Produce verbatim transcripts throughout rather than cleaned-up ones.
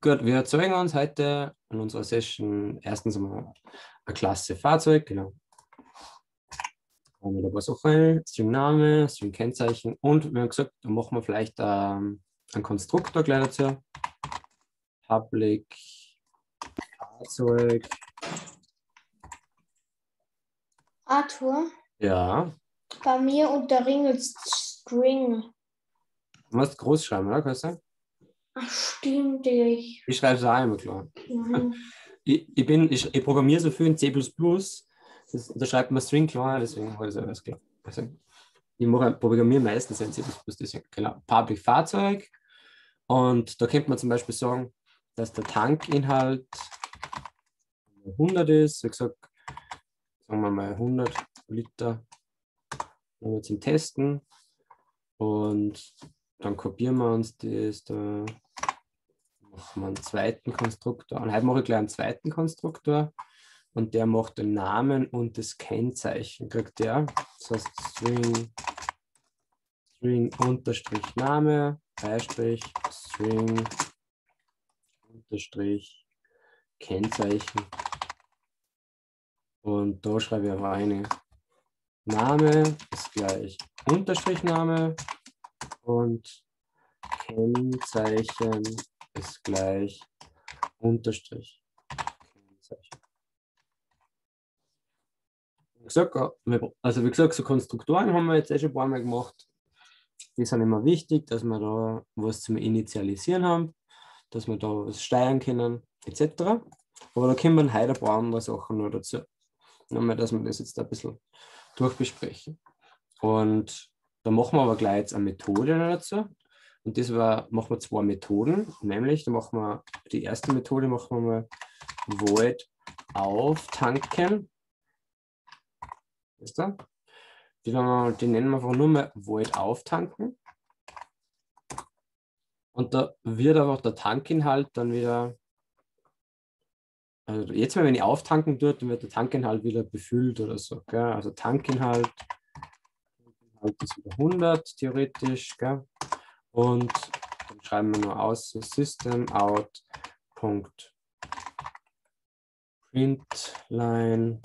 Gut, wir erzeugen uns heute in unserer Session erstens einmal eine Klasse Fahrzeug, genau. Haben wir da ein paar Sachen, String-Name, String-Kennzeichen und wir haben gesagt, da machen wir vielleicht ähm, einen Konstruktor gleich dazu. Public Fahrzeug. Arthur, Ja, bei mir unter Ring ist String. du musst groß schreiben, oder? Kannst du? Ach, stimmt, ich. Ich schreibe es auch immer klar. Mhm. Ich, ich, bin, ich, ich programmiere so viel in C plus plus, das, da schreibt man String klar, deswegen war das alles klar. Also, ich mache, programmiere meistens in C plus plus, deswegen, genau. Public Fahrzeug. Und da könnte man zum Beispiel sagen, dass der Tankinhalt hundert ist. Wie gesagt, sagen wir mal hundert Liter zum Testen. Und dann kopieren wir uns das, da machen wir einen zweiten Konstruktor. Und heute mache ich gleich einen zweiten Konstruktor. Und der macht den Namen und das Kennzeichen, kriegt der. Das heißt String, String unterstrich Name, Beistrich, String unterstrich Kennzeichen. Und da schreibe ich rein. Name ist gleich Unterstrichname und Kennzeichen ist gleich Unterstrich Kennzeichen. Wie gesagt, also wie gesagt, so Konstruktoren haben wir jetzt eh schon ein paar Mal gemacht. Die sind immer wichtig, dass wir da was zum Initialisieren haben, dass wir da was steuern können, et cetera. Aber da kommen heute ein paar andere Sachen noch dazu. Nochmal, dass wir das jetzt ein bisschen durchbesprechen. Und da machen wir aber gleich jetzt eine Methode dazu. Und das war, machen wir zwei Methoden, nämlich da machen wir die erste Methode, machen wir mal void auftanken. Ist da? Die, wir, die nennen wir einfach nur mal void auftanken. Und da wird einfach der Tankinhalt dann wieder, also jetzt mal, wenn ich auftanken tue, dann wird der Tankinhalt wieder befüllt oder so. Gell? Also Tankinhalt, Tankinhalt ist wieder hundert theoretisch. Gell? Und dann schreiben wir nur aus System out. Printline.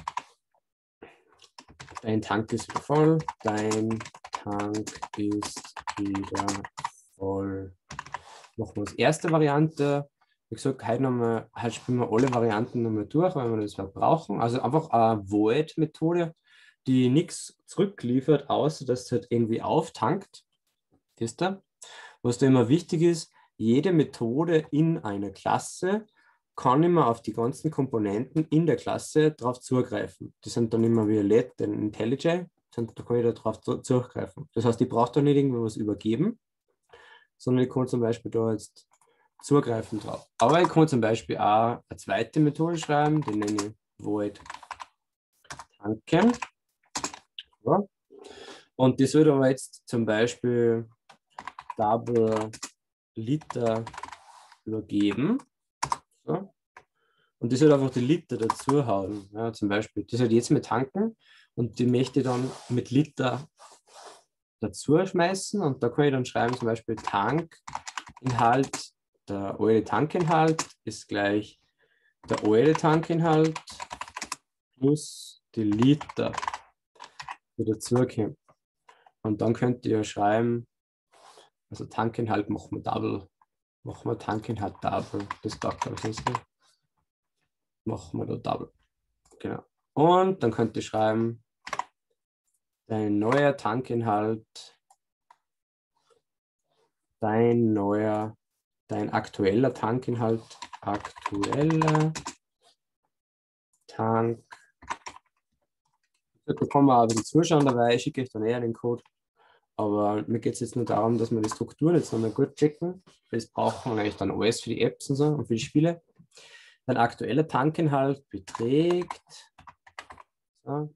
Dein Tank ist wieder voll. Dein Tank ist wieder voll. Machen wir als erste Variante. Wie gesagt, heute, nochmal, heute spielen wir alle Varianten nochmal durch, weil wir das brauchen. Also einfach eine Void-Methode, die nichts zurückliefert, außer dass es halt irgendwie auftankt. Das da. Was da immer wichtig ist, jede Methode in einer Klasse kann immer auf die ganzen Komponenten in der Klasse darauf zugreifen. Die sind dann immer violett, denn IntelliJ, da kann ich da drauf zugreifen. Das heißt, ich brauche da nicht irgendwas übergeben, sondern ich kann zum Beispiel da jetzt zugreifen drauf. Aber ich kann zum Beispiel auch eine zweite Methode schreiben, die nenne ich void tanken. Ja. Und die soll aber jetzt zum Beispiel Double Liter übergeben. So. Und die soll einfach die Liter dazu hauen. Ja, zum Beispiel, die soll jetzt mit tanken und die möchte ich dann mit Liter dazu schmeißen. Und da kann ich dann schreiben, zum Beispiel Tankinhalt, der alte Tankinhalt ist gleich der alte Tankinhalt plus die Liter, die dazukommen. Und dann könnt ihr schreiben, also Tankinhalt machen wir Double. Machen wir Tankinhalt Double. Das taugt, glaube ich, nicht. Machen wir da Double. Genau. Und dann könnt ihr schreiben, dein neuer Tankinhalt, dein neuer, dein aktueller Tankinhalt, aktueller Tank. Da kann man auch ein bisschen zuschauen dabei, ich schicke euch dann eher den Code. Aber mir geht es jetzt nur darum, dass wir die Strukturen jetzt nochmal gut checken. Das brauchen wir eigentlich dann alles für die Apps und so und für die Spiele. Dein aktueller Tankinhalt beträgt. So.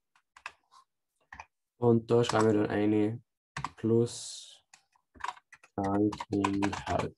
Und da schreiben wir dann eine plus Tankinhalt.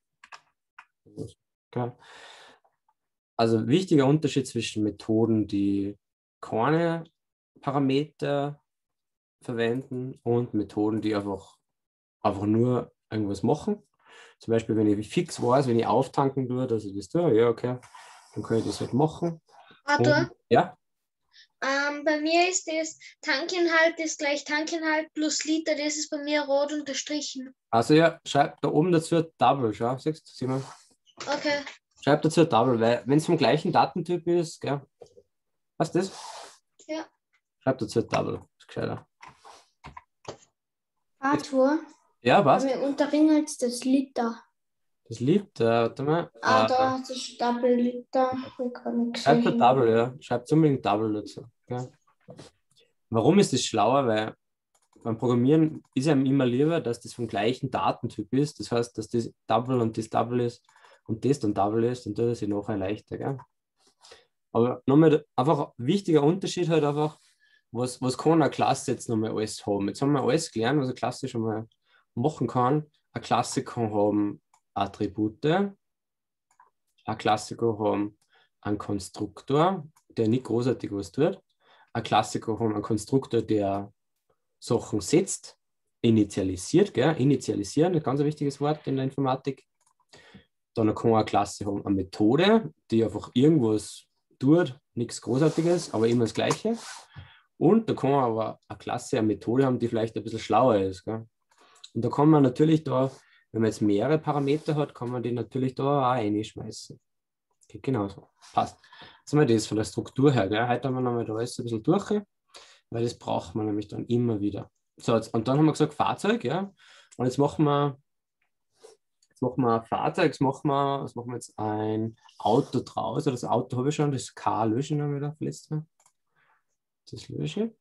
Okay. Also wichtiger Unterschied zwischen Methoden, die keine Parameter verwenden und Methoden, die einfach, einfach nur irgendwas machen. Zum Beispiel, wenn ich fix weiß, wenn ich auftanken tue, dass ich das tue, ja, okay, dann kann ich das halt machen. Arthur, Und, ja, ähm, bei mir ist das Tankinhalt ist gleich Tankinhalt plus Liter, das ist bei mir rot unterstrichen. also ja, schreib da oben dazu Double, schau, siehst du, Simon? Okay. Schreib dazu Double, weil wenn es vom gleichen Datentyp ist, gell, was ist das? Ja. Schreib dazu Double, ist gescheiter. Arthur, Ja, bei was? mir unter Ringels das Liter. Das liebt, äh, warte mal. Ah, Äh, da das ist Double Liter. Ich kann nicht schreibt da sehen. Double, ja. Schreibt unbedingt Double dazu. Gell? Warum ist das schlauer? Weil beim Programmieren ist einem immer lieber, dass das vom gleichen Datentyp ist. Das heißt, dass das Double und das Double ist und das dann Double ist, dann tut es sich nachher leichter. Gell? Aber nochmal einfach ein wichtiger Unterschied halt einfach, was, was kann eine Klasse jetzt nochmal alles haben? Jetzt haben wir alles gelernt, was eine Klasse schon mal machen kann. Eine Klasse kann haben Attribute, eine Klasse kann haben einen Konstruktor, der nicht großartig was tut. Eine Klasse kann haben einen Konstruktor, der Sachen setzt, initialisiert, gell? Initialisieren, ein ganz wichtiges Wort in der Informatik. Dann kann eine Klasse haben eine Methode, die einfach irgendwas tut, nichts Großartiges, aber immer das Gleiche. Und da kann man aber eine Klasse, eine Methode haben, die vielleicht ein bisschen schlauer ist. Gell? Und da kann man natürlich da, wenn man jetzt mehrere Parameter hat, kann man die natürlich da auch reinschmeißen. Geht genauso. Passt. Jetzt haben wir das von der Struktur her. Gell? Heute haben wir nochmal da alles ein bisschen durch, weil das braucht man nämlich dann immer wieder. So, jetzt, und dann haben wir gesagt Fahrzeug, ja. Und jetzt machen wir, jetzt machen wir ein Fahrzeug, jetzt machen wir, was machen wir jetzt? Ein Auto draus. Das Auto habe ich schon, das K löschen haben wir da verletzt. Das lösche.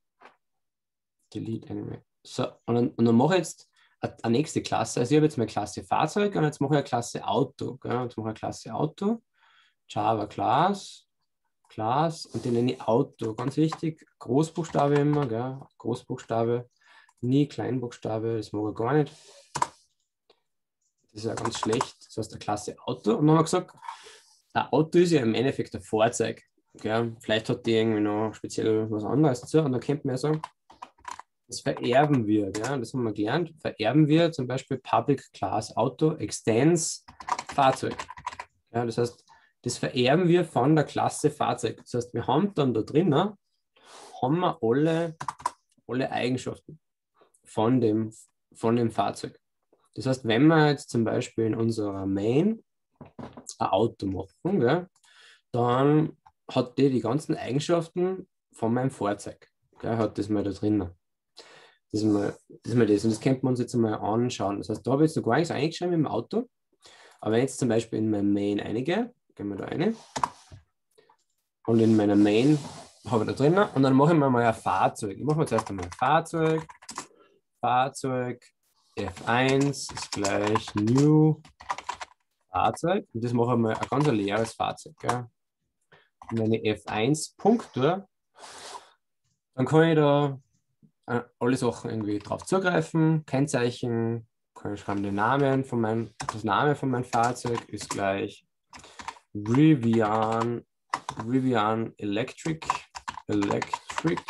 Delete anyway. So, und dann, und dann mache ich jetzt eine, eine nächste Klasse. Also ich habe jetzt meine Klasse Fahrzeug und jetzt mache ich eine Klasse Auto. Gell? Jetzt mache ich eine Klasse Auto. Java Class. Class und den nenne ich Auto. Ganz wichtig, Großbuchstabe immer, gell? Großbuchstabe, nie Kleinbuchstabe, das mag ich gar nicht. Das ist ja ganz schlecht. Das heißt, eine Klasse Auto. Und dann haben wir gesagt, ein Auto ist ja im Endeffekt ein Fahrzeug. Gell? Vielleicht hat die irgendwie noch speziell was anderes dazu. Und dann könnte man ja sagen, das vererben wir. Gell? Das haben wir gelernt. Vererben wir zum Beispiel Public Class Auto extends Fahrzeug. Ja, das heißt, das vererben wir von der Klasse Fahrzeug. Das heißt, wir haben dann da drinnen haben wir alle, alle Eigenschaften von dem, von dem Fahrzeug. Das heißt, wenn wir jetzt zum Beispiel in unserer Main ein Auto machen, gell, dann hat die die ganzen Eigenschaften von meinem Fahrzeug. Gell, hat das mal da drinnen. Das ist mal das, ist mal das. Und das könnte man uns jetzt mal anschauen. Das heißt, da habe ich jetzt noch gar nichts eingeschrieben im Auto. Aber wenn ich jetzt zum Beispiel in mein Main eingehe, gehen wir da rein. Und in meiner Main habe ich da drinnen. Und dann mache ich mir mal ein Fahrzeug. Ich mache mir zuerst einmal ein Fahrzeug. Fahrzeug F eins ist gleich New Fahrzeug. Und das mache ich mal ein ganz leeres Fahrzeug. Gell? Und wenn ich F eins Punkt tue, dann kann ich da alle Sachen irgendwie drauf zugreifen. Kennzeichen, kann ich schreiben den Namen von meinem, das Name von meinem Fahrzeug ist gleich Rivian, Rivian Electric, Electric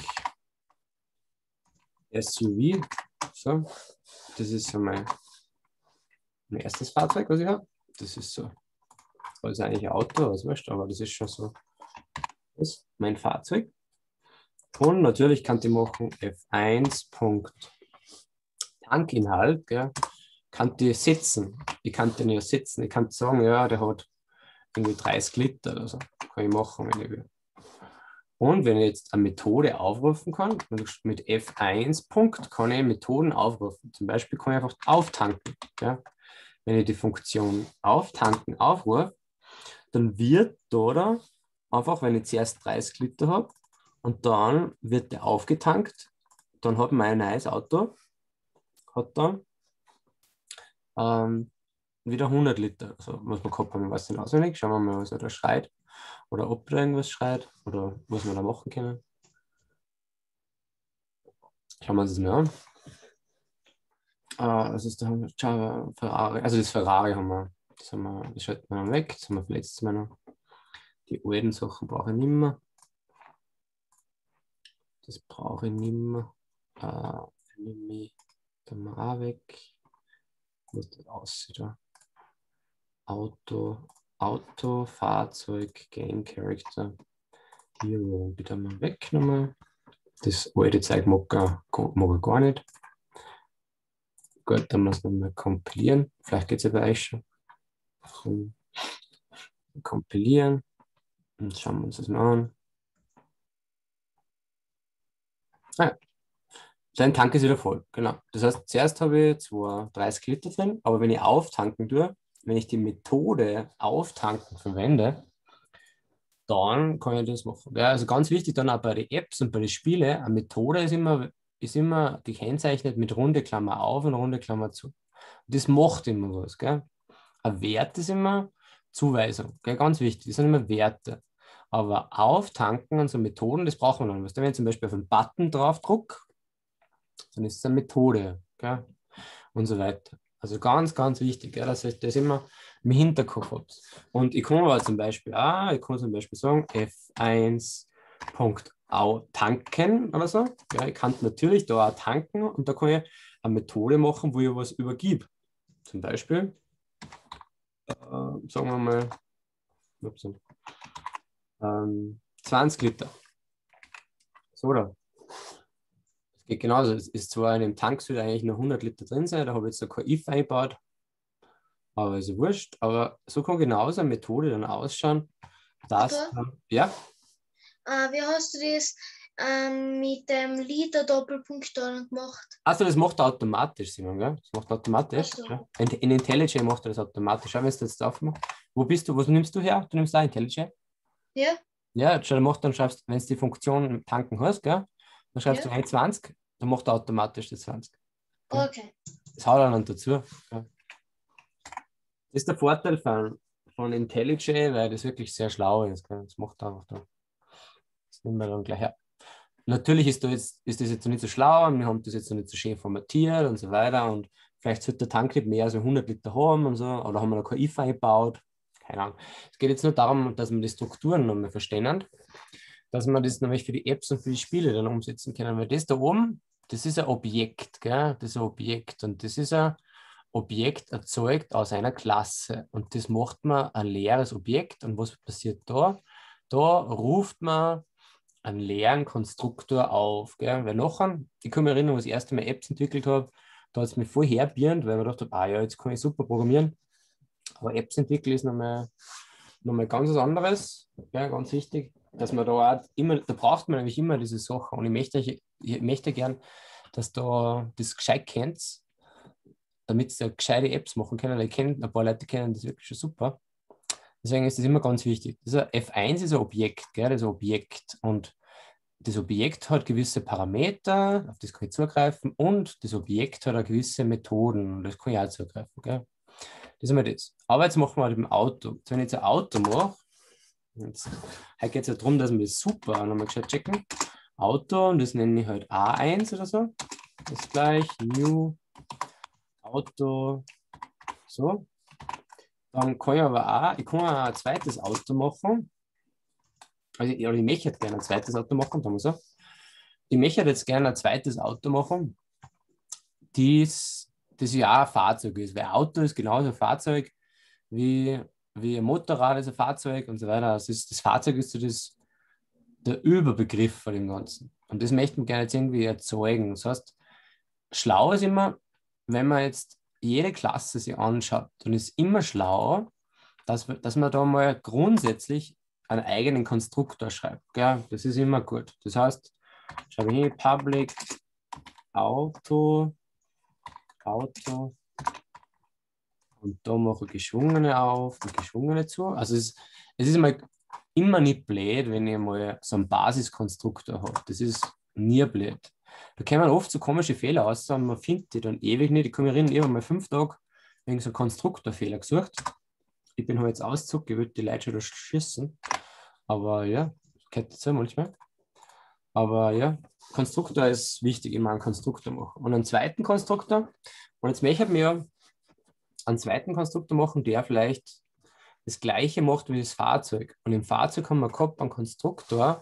S U V. So, das ist so mein, mein erstes Fahrzeug, was ich habe. Das ist so, das ist eigentlich ein Auto, was weißt du, aber das ist schon so, das ist mein Fahrzeug. Und natürlich kann ich machen F eins Punkt Tankinhalt, gell, kann die setzen. Ich kann den ja setzen. Ich kann sagen, ja, der hat irgendwie dreißig Liter oder so. Kann ich machen, wenn ich will. Und wenn ich jetzt eine Methode aufrufen kann, mit F eins Punkt kann ich Methoden aufrufen. Zum Beispiel kann ich einfach auftanken. Ja? Wenn ich die Funktion auftanken aufrufe, dann wird da einfach, wenn ich zuerst dreißig Liter habe und dann wird der aufgetankt, dann hat mein neues Auto hat dann ähm, wieder hundert Liter. Also was wir gehabt haben, ich weiß nicht auswendig. Schauen wir mal, was er da schreit. Oder ob da irgendwas schreit. Oder was wir da machen können. Schauen wir uns das mal an. Äh, das ist der Java Ferrari. Also das Ferrari haben wir. Das, haben wir, das schalten wir weg. Das haben wir letztes Mal noch. Die alten Sachen brauche ich nicht mehr. Das brauche ich nicht mehr. Äh, nehme ich da mal auch weg. Wie das aussieht. Da. Auto, Auto, Fahrzeug, Game Character, Hero. Bitte mal weg nochmal. Das alte Zeug mag er, mag er gar nicht. Gut, dann muss man mal kompilieren. Vielleicht geht es ja bei euch schon. So. Kompilieren. Und schauen wir uns das mal an. Ah, sein Tank ist wieder voll, genau. Das heißt, zuerst habe ich zwar dreißig Liter drin, aber wenn ich auftanken tue, wenn ich die Methode auftanken verwende, dann kann ich das machen. Ja, also ganz wichtig dann auch bei den Apps und bei den Spielen, eine Methode ist immer, ist immer gekennzeichnet mit runde Klammer auf und runde Klammer zu. Das macht immer was. Gell? Ein Wert ist immer Zuweisung, gell? Ganz wichtig, das sind immer Werte. Aber auftanken und so Methoden, das brauchen wir dann. Wenn ich zum Beispiel auf einen Button drauf drücke, dann ist es eine Methode, gell? Und so weiter. Also ganz, ganz wichtig, gell? Dass ich das immer im Hinterkopf habe. Und ich kann aber zum Beispiel auch, ich kann zum Beispiel sagen, F eins Punkt tanken oder so. Ja, ich kann natürlich da auch tanken und da kann ich eine Methode machen, wo ich was übergib. Zum Beispiel, äh, sagen wir mal, ups, ähm, zwanzig Liter. So, da. Es geht genauso. Es ist zwar in dem Tank sollte eigentlich nur hundert Liter drin sein, da habe ich jetzt noch kein if eingebaut, aber ist ja wurscht. Aber so kann genauso eine Methode dann ausschauen, dass, Papa, ja, äh, wie hast du das ähm, mit dem Liter Doppelpunkt dann gemacht? also das macht er automatisch, Simon, gell? Das macht er automatisch. Ach so. Ja. In, in IntelliJ macht er das automatisch. Schau, wenn du jetzt aufmachst. Wo bist du? Was nimmst du her? Du nimmst da IntelliJ? Ja, Ja, schau, dann macht dann schreibst, wenn du die Funktion tanken hast, gell? Dann schreibst du ja, rein zwanzig, dann macht er automatisch das zwanzig. Gell? okay. Das haut er dann dazu. Gell? Das ist der Vorteil von, von IntelliJ, weil das wirklich sehr schlau ist. Gell? Das macht einfach da. Das nehmen wir dann gleich her. Natürlich ist, da jetzt, ist das jetzt noch nicht so schlau und wir haben das jetzt noch nicht so schön formatiert und so weiter und vielleicht sollte der Tank nicht mehr als hundert Liter haben und so, oder haben wir noch kein if eingebaut, keine Ahnung. Es geht jetzt nur darum, dass wir die Strukturen noch mal verstehen, dass wir das nämlich für die Apps und für die Spiele dann umsetzen können, weil das da oben, das ist ein Objekt, gell? Das ist ein Objekt und das ist ein Objekt erzeugt aus einer Klasse und das macht man ein leeres Objekt und was passiert da? Da ruft man einen leeren Konstruktor auf. Gell? Weil nachher, ich kann mich erinnern, als ich das erste Mal Apps entwickelt habe, da hat es mich voll herbierend, weil ich mir gedacht habe, ah ja, jetzt kann ich super programmieren. Aber Apps entwickeln ist nochmal noch mal ganz was anderes. Gell? Ganz wichtig, dass man da auch immer, da braucht man nämlich immer diese Sachen. Und ich möchte, ich, ich möchte gern, dass da das gescheit kennt, damit sie gescheite Apps machen können. Ich kenne ein paar Leute, die kennen das wirklich schon super. Deswegen ist das immer ganz wichtig. Das ist F eins ist ein Objekt, gell? Das ist ein Objekt. Und das Objekt hat gewisse Parameter, auf das kann ich zugreifen, und das Objekt hat auch gewisse Methoden, das kann ich auch zugreifen. Gell? Das ist immer das. Aber jetzt machen wir halt im Auto. Jetzt, wenn ich jetzt ein Auto mache, jetzt, heute geht es ja darum, dass wir das super nochmal gescheit checken. Auto, und das nenne ich halt A eins oder so. Das ist gleich New Auto. So. Dann kann ich aber auch, ich kann auch ein zweites Auto machen. Also, ich, ich möchte gerne ein zweites Auto machen, sagen wir so. Ich möchte jetzt gerne ein zweites Auto machen, das, das ja auch ein Fahrzeug ist. Weil ein Auto ist genauso ein Fahrzeug wie, wie ein Motorrad ist ein Fahrzeug und so weiter. Das, ist, das Fahrzeug ist so das, der Überbegriff von dem Ganzen. Und das möchten wir gerne jetzt irgendwie erzeugen. Das heißt, schlau ist immer, wenn man jetzt jede Klasse sich anschaut, dann ist immer schlau, dass, dass man da mal grundsätzlich einen eigenen Konstruktor schreibt. Gell? Das ist immer gut. Das heißt, schreibe ich hier Public Auto, Auto und da mache ich geschwungene auf und geschwungene zu. Also es, es ist mal immer nicht blöd, wenn ich mal so einen Basiskonstruktor habe. Das ist nie blöd. Da kommen oft so komische Fehler raus und man findet die dann ewig nicht. Ich kann mich erinnern, ich habe mal fünf Tage wegen so einem Konstruktorfehler gesucht. Ich bin halt jetzt Auszug, ich würde die Leute schon da schießen. Aber ja, kennt das ja manchmal. Aber ja, Konstruktor ist wichtig, immer einen Konstruktor machen. Und einen zweiten Konstruktor, und jetzt möchte ich mir einen zweiten Konstruktor machen, der vielleicht das gleiche macht wie das Fahrzeug. Und im Fahrzeug haben wir gehabt einen Konstruktor,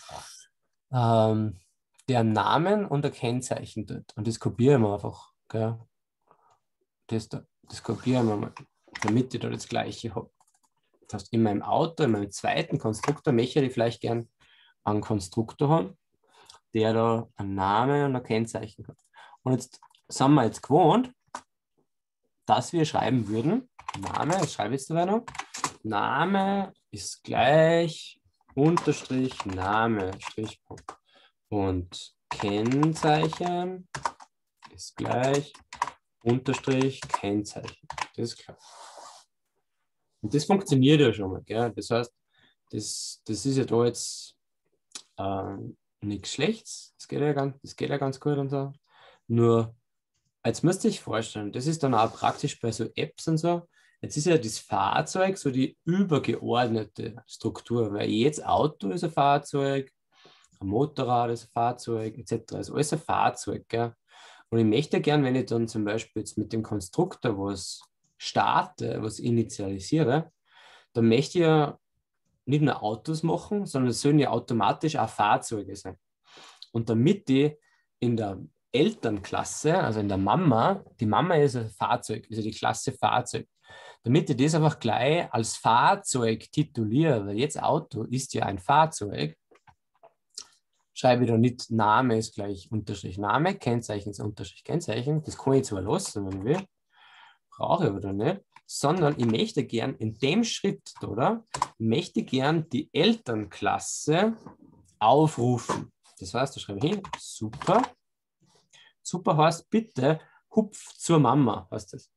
ähm, der einen Namen und ein Kennzeichen tut. Und das kopieren wir einfach. Gell? Das, da, das kopieren wir mal. damit ich da das Gleiche habe. Das heißt, in meinem Auto, in meinem zweiten Konstruktor, möchte ich vielleicht gern einen Konstruktor haben, der da einen Namen und ein Kennzeichen hat. Und jetzt sind wir jetzt gewohnt, dass wir schreiben würden, Name, das schreibe ich jetzt dabei noch, Name ist gleich Unterstrich Name, Strichpunkt. Und Kennzeichen ist gleich Unterstrich Kennzeichen. Das ist klar. Und das funktioniert ja schon mal. Gell? Das heißt, das, das ist ja da jetzt äh, nichts Schlechtes. Das geht, ja ganz, das geht ja ganz gut und so. Nur, jetzt müsst ihr euch vorstellen, das ist dann auch praktisch bei so Apps und so. Jetzt ist ja das Fahrzeug so die übergeordnete Struktur, weil jedes Auto ist ein Fahrzeug, ein Motorrad ist ein Fahrzeug, et cetera. Also alles ein Fahrzeug. Gell? Und ich möchte gern, wenn ich dann zum Beispiel jetzt mit dem Konstruktor was starte, was initialisiere, dann möchte ich ja nicht nur Autos machen, sondern es sollen ja automatisch auch Fahrzeuge sein. Und damit die in der Elternklasse, also in der Mama, die Mama ist ein Fahrzeug, also die Klasse Fahrzeug, damit ich das einfach gleich als Fahrzeug tituliere, weil jetzt Auto ist ja ein Fahrzeug, schreibe ich da nicht Name ist gleich Unterstrich Name, Kennzeichen ist Unterstrich Kennzeichen, das kann ich zwar lassen, wenn ich will, brauche ich aber dann nicht, sondern ich möchte gern in dem Schritt, oder, möchte gern die Elternklasse aufrufen. Das heißt, da schreibe ich hin, super. Super heißt, bitte hupf zur Mama, heißt das.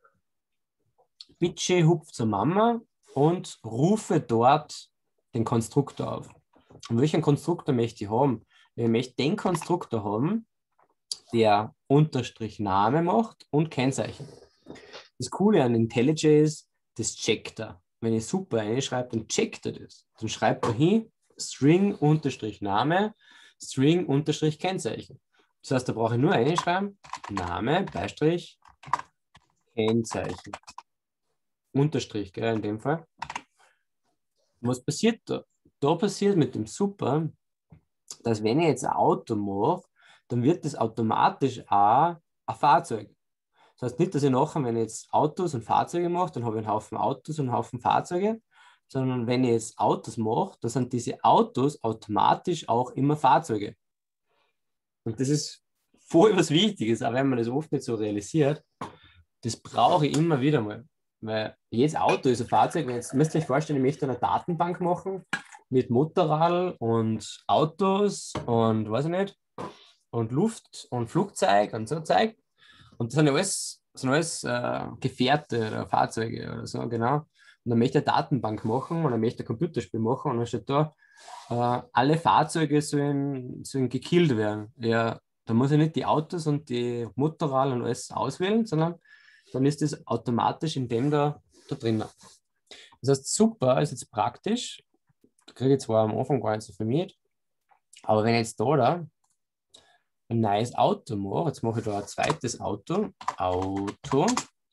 Bitte hupf zur Mama und rufe dort den Konstruktor auf. Und welchen Konstruktor möchte ich haben? Ich möchte den Konstruktor haben, der Unterstrich Name macht und Kennzeichen. Das Coole an IntelliJ ist, das checkt er. Wenn ich super einschreibe, dann checkt er das. Dann schreibt er hin, String Unterstrich Name, String Unterstrich Kennzeichen. Das heißt, da brauche ich nur einschreiben, Name, Beistrich, Kennzeichen. Unterstrich, gell, in dem Fall. Was passiert da? Da passiert mit dem Super, dass wenn ich jetzt ein Auto mache, dann wird das automatisch auch ein Fahrzeug. Das heißt nicht, dass ich nachher, wenn ich jetzt Autos und Fahrzeuge mache, dann habe ich einen Haufen Autos und einen Haufen Fahrzeuge, sondern wenn ich jetzt Autos mache, dann sind diese Autos automatisch auch immer Fahrzeuge. Und das ist voll was Wichtiges, auch wenn man das oft nicht so realisiert. Das brauche ich immer wieder mal. Weil jedes Auto ist ein Fahrzeug. Jetzt müsst ihr euch vorstellen, ich möchte eine Datenbank machen mit Motorrad und Autos und weiß ich nicht, und Luft und Flugzeug und so Zeug. Und das sind ja alles, das sind alles äh, Gefährte oder Fahrzeuge oder so, genau. Und dann möchte ich eine Datenbank machen oder möchte ein Computerspiel machen und dann steht da, äh, alle Fahrzeuge sollen, sollen gekillt werden. Ja, da muss ich nicht die Autos und die Motorrad und alles auswählen, sondern dann ist das automatisch in dem da, da drin. Das heißt, super, ist jetzt praktisch. Da kriege ich zwar am Anfang gar nicht so viel mit, aber wenn ich jetzt da, da ein neues Auto mache, jetzt mache ich da ein zweites Auto, Auto,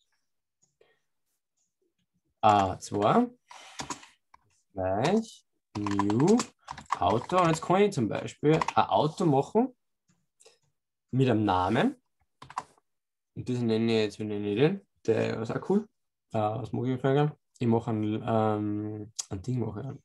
A zwei, gleich, New, Auto. Und jetzt kann ich zum Beispiel ein Auto machen mit einem Namen. Und das nenne ich jetzt, wie nenne ich den? Der ist auch cool. Uh, was mache ich für Ich mache ein, ähm, ein Ding. Mache ich.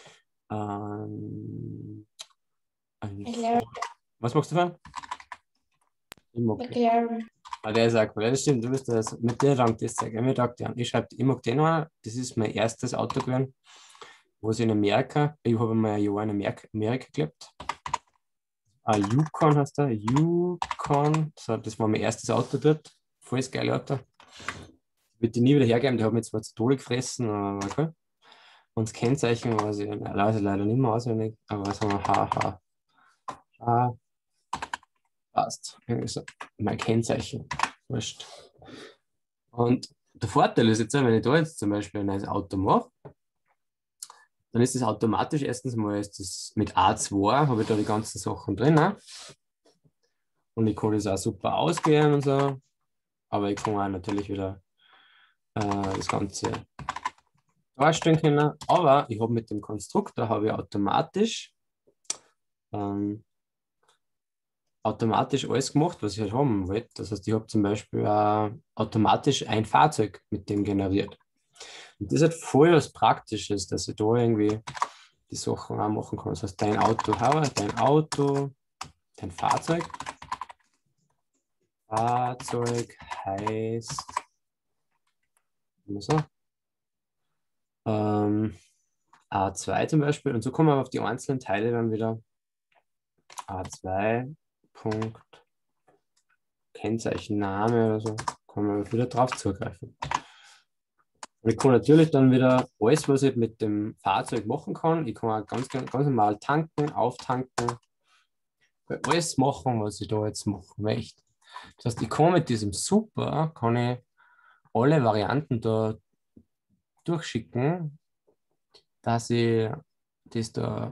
Ähm, ein, was machst du für? Ich mag den. Ah, der ist auch cool. Ja, das stimmt, du bist das. Mit der rankt das zeigen. Ich, ich schreibe, ich mag den noch. Das ist mein erstes Auto gewesen, wo ich in Amerika, ich habe mal ein Jahr in Amerika, Amerika gelebt. Ah, Yukon heißt der. Yukon. So, das war mein erstes Auto dort. Volles geile Auto. Wird die nie wieder hergeben, die haben mich zwar zu Tode gefressen, aber okay. Und das Kennzeichen weiß ich, weiß ich leider nicht mehr auswendig, aber was haben wir? H, H. H. Passt. So. Mein Kennzeichen. Wurscht. Und der Vorteil ist jetzt, wenn ich da jetzt zum Beispiel ein neues Auto mache, dann ist das automatisch, erstens mal ist das mit A zwei, habe ich da die ganzen Sachen drin. Ne? Und ich kann das auch super ausgehen und so. Aber ich kann auch natürlich wieder äh, das Ganze darstellen können. Aber ich habe mit dem Konstruktor habe ich automatisch ähm, automatisch alles gemacht, was ich halt haben wollte. Das heißt, ich habe zum Beispiel äh, automatisch ein Fahrzeug mit dem generiert. Und das ist halt voll was Praktisches, dass ich da irgendwie die Sachen auch machen kann. Das heißt, dein Auto, dein Auto, dein Fahrzeug. Fahrzeug heißt, so, ähm, A zwei zum Beispiel. Und so kommen wir auf die einzelnen Teile dann wieder. A zwei, Punkt, Kennzeichenname oder so, kann man wieder drauf zugreifen. Und ich kann natürlich dann wieder alles, was ich mit dem Fahrzeug machen kann, ich kann auch ganz, ganz, ganz normal tanken, auftanken, alles machen, was ich da jetzt machen möchte. Das heißt, ich kann mit diesem Super, kann ich alle Varianten da durchschicken, dass ich das da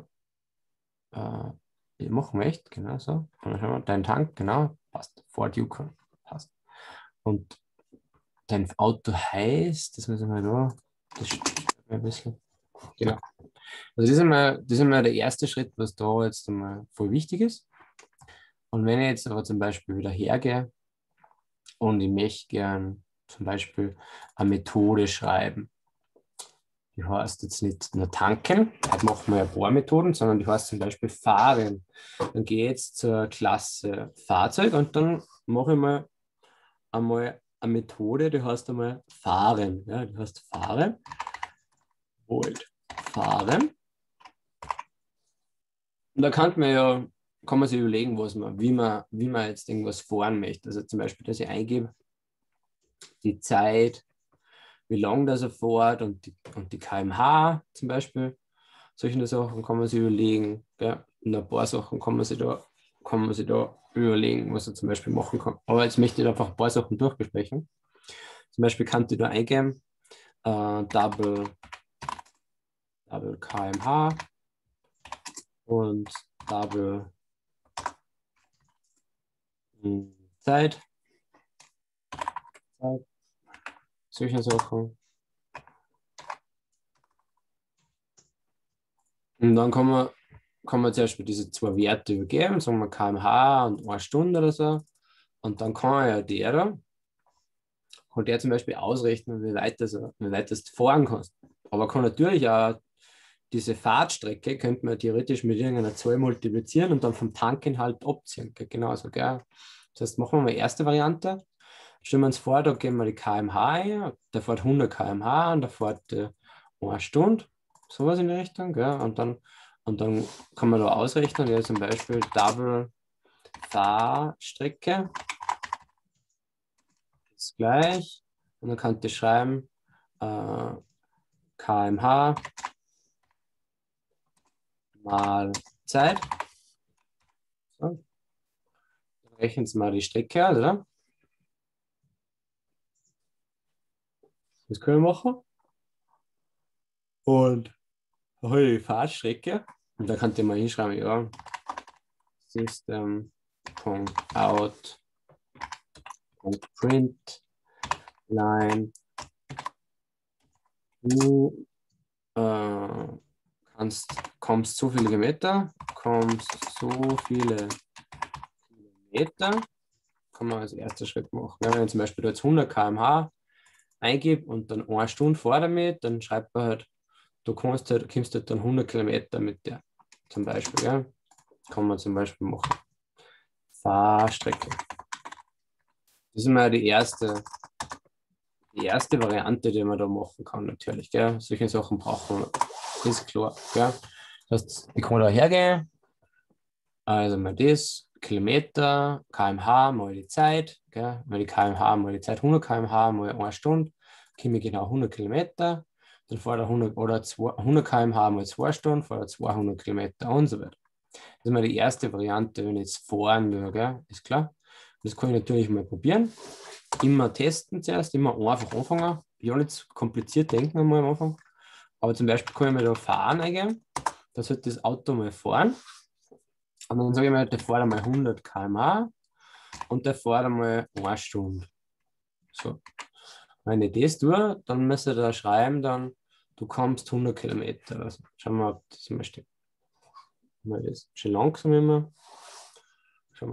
äh, machen möchte, genau so. Und dann schauen wir, dein Tank, genau, passt. Ford Yukon, passt. Und dein Auto heißt, das müssen wir da, das steht ein bisschen. Genau. Also das ist einmal, das ist einmal der erste Schritt, was da jetzt einmal voll wichtig ist. Und wenn ich jetzt aber zum Beispiel wieder hergehe und ich möchte gern zum Beispiel eine Methode schreiben, die heißt jetzt nicht nur tanken, halt machen wir ja ein paar Methoden, sondern die heißt zum Beispiel fahren. Dann gehe ich jetzt zur Klasse Fahrzeug und dann mache ich mal einmal eine Methode, die heißt einmal fahren. Ja, die heißt fahren. Volt. Fahren. Und da kann man ja, kann man sich überlegen, was man, wie man, wie man jetzt irgendwas fahren möchte. Also zum Beispiel, dass ich eingebe, die Zeit, wie lange das er fährt und die, und die Kilometer pro Stunde zum Beispiel. Solche Sachen kann man sich überlegen. Gell? Und ein paar Sachen kann man sich da, kann man sich da überlegen, was er zum Beispiel machen kann. Aber jetzt möchte ich einfach ein paar Sachen durchbesprechen. Zum Beispiel kann ich da eingeben, äh, Double, Double Kilometer pro Stunde und Double Zeit. Zeit. Solche Sachen. Und dann kann man, kann man zum Beispiel diese zwei Werte übergeben, sagen wir Kilometer pro Stunde und eine Stunde oder so. Und dann kann ja der da, kann der zum Beispiel ausrechnen, wie weit, das, wie weit das fahren kannst. Aber kann natürlich auch diese Fahrtstrecke, könnte man theoretisch mit irgendeiner Zahl multiplizieren und dann vom Tanken halt abziehen. Genauso, gell? Das heißt, machen wir mal die erste Variante. Stellen wir uns vor, da geben wir die Kilometer pro Stunde ein, da fährt hundert Kilometer pro Stunde und da fährt äh, eine Stunde, sowas in die Richtung. Gell? Und, dann, und dann kann man da ausrechnen, ja, zum Beispiel Double Fahrstrecke ist gleich. Und dann kannst du schreiben, äh, Kilometer pro Stunde mal Zeit. So. Dann rechnen Sie mal die Strecke aus, oder? Das können wir machen. Und da habe ich die Fahrtstrecke. Und da könnt ihr mal hinschreiben, ja, System.out.print line. Du äh, kannst, kommst so viele Kilometer, kommst so viele Kilometer, kann man als erster Schritt machen. Ja, wenn ich zum Beispiel da jetzt hundert Kilometer pro Stunde eingebe und dann eine Stunde fahre damit, dann schreibt man halt, du kannst halt, kommst halt dann hundert Kilometer mit der, zum Beispiel. Ja. Kann man zum Beispiel machen. Fahrstrecke. Das ist mal die erste, die erste Variante, die man da machen kann, natürlich. Gell? Solche Sachen brauchen wir. Das ist klar. Gell? Das heißt, ich kann da hergehen, also mal das, Kilometer, Kilometer pro Stunde mal die Zeit, gell? Mal die Kilometer pro Stunde mal die Zeit, hundert Kilometer pro Stunde mal eine Stunde, komme ich genau hundert Kilometer, dann fahre ich hundert, oder hundert Kilometer pro Stunde mal zwei Stunden, fahre ich zweihundert Kilometer und so weiter. Das ist mal die erste Variante, wenn ich jetzt fahren will, gell? Ist klar. Das kann ich natürlich mal probieren. Immer testen zuerst, immer einfach anfangen. Ja, nicht so kompliziert denken einmal am Anfang. Aber zum Beispiel kann ich mir da fahren eingeben. Da sollte das Auto mal fahren. Und dann sage ich mir, der fährt einmal hundert Kilometer pro Stunde und der fährt einmal eine Stunde. So. Wenn ich das tue, dann müsste da schreiben, dann, du kommst hundert Kilometer. Also, schauen wir mal, ob das immer stimmt. Mal das schon langsam immer. Schau mal.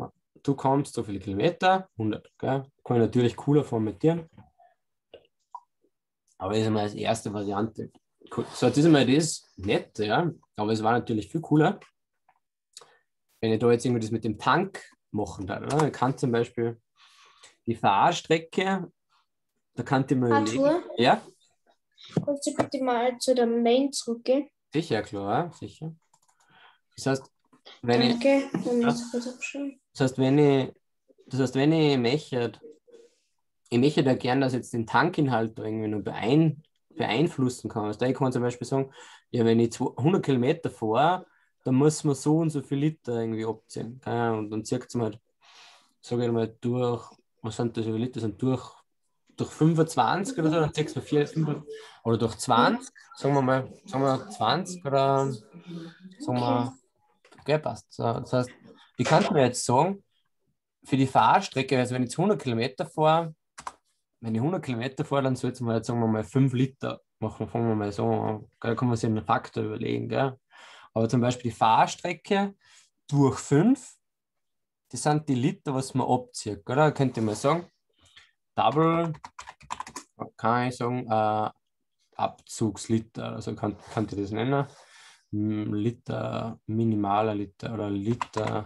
du kommst so viele Kilometer, hundert, gell? Kann ich natürlich cooler formatieren. Aber das ist einmal als erste Variante. Cool. So, jetzt ist einmal das nett, ja, aber es war natürlich viel cooler, wenn ich da jetzt irgendwie das mit dem Tank machen darf. Oder? Ich kann zum Beispiel die Fahrstrecke, da kann ich mal überlegen. Arthur, Ja, kannst du bitte mal zu der Main zurückgehen? sicher, klar, sicher. Das heißt, wenn ich, Danke. Dann ja, muss ich kurz abschauen. das heißt, wenn ich, das heißt, wenn ich möchte, ich möchte da gern, dass jetzt den Tankinhalt da irgendwie noch beein, beeinflussen kann. Also ich kann zum Beispiel sagen, ja, wenn ich hundert Kilometer fahre, dann muss man so und so viel Liter irgendwie abziehen. Ja, und dann zieht es halt, sage ich mal, durch, was sind das, wie viele Liter sind durch, durch fünfundzwanzig oder so, dann zieht man vier, fünf, oder durch zwanzig, sagen wir mal, sagen wir zwanzig oder sagen wir, okay, passt. So, das heißt, ich kann mir jetzt sagen, für die Fahrstrecke, also wenn ich jetzt hundert Kilometer fahre, wenn ich hundert Kilometer fahre, dann sollte man jetzt, sagen wir mal, fünf Liter machen. Fangen wir mal so an. Da kann man sich einen Faktor überlegen. Gell? Aber zum Beispiel die Fahrstrecke durch fünf, das sind die Liter, was man abzieht. Oder? Da könnte man sagen, Double, kann ich sagen, äh, Abzugsliter, also kann, kann ich das nennen. Liter, minimaler Liter oder Liter,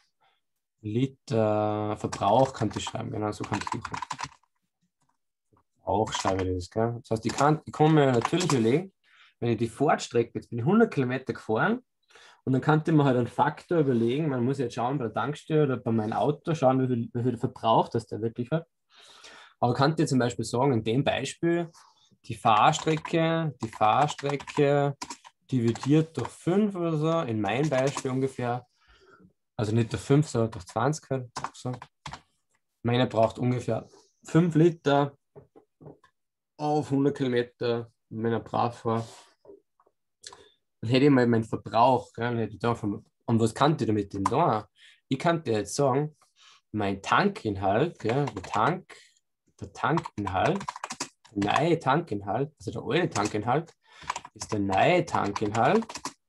Liter Verbrauch kann ich schreiben. Genau, so kann ich das machen. Auch schreibe ich das, gell? Das heißt, ich kann, ich kann mir natürlich überlegen, wenn ich die Fahrtstrecke, jetzt bin ich hundert Kilometer gefahren und dann kann ich mir halt einen Faktor überlegen, man muss jetzt schauen bei der Tankstelle oder bei meinem Auto, schauen, wie viel, wie viel Verbrauch das der wirklich hat. Aber kann ich zum Beispiel sagen, in dem Beispiel, die Fahrstrecke, die Fahrstrecke dividiert durch fünf oder so, in meinem Beispiel ungefähr, also nicht durch fünf, sondern durch zwanzig halt, so. Meine braucht ungefähr fünf Liter auf hundert Kilometer, wenn er brav war. Dann hätte ich mal meinen Verbrauch, gell, dann hätte ich da von, und was kann ich damit denn da? Ich kann dir jetzt sagen, mein Tankinhalt, gell, der Tank, der Tankinhalt, der neue Tankinhalt, also der alte Tankinhalt, ist der neue Tankinhalt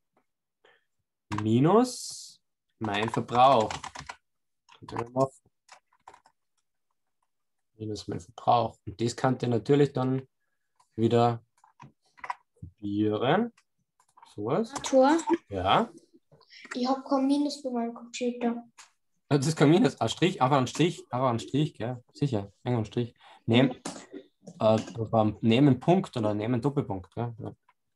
minus mein Verbrauch. Minus mein Verbrauch. Und das kann ich natürlich dann wieder kopieren. Sowas. Arthur, Ja. ich habe kein Minus bei meinem Computer. Das ist kein Minus. Ein Strich, einfach ein Strich, einfach ein Strich, gell? Sicher. Irgendwo ein Strich. Nehmen, äh, beim Nehmen Punkt oder Nehmen Doppelpunkt, gell? Ja.